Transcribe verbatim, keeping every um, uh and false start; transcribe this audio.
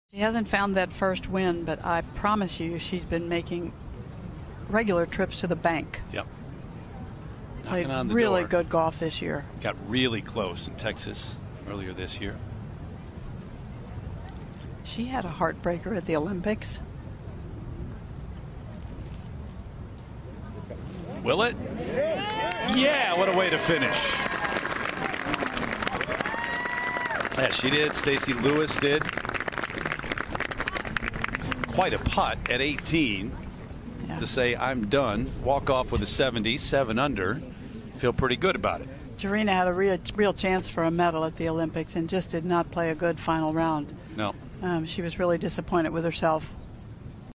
She hasn't found that first win, but I promise you she's been making regular trips to the bank. Yep. Played Knocking on the really door. good golf this year. Got really close in Texas earlier this year. She had a heartbreaker at the Olympics. Will it? Yeah, what a way to finish. Yeah, she did. Stacey Lewis did. Quite a putt at eighteen yeah. to say I'm done. Walk off with a seventy, seven under. Feel pretty good about it. Serena had a real, real chance for a medal at the Olympics and just did not play a good final round. No. Um, she was really disappointed with herself.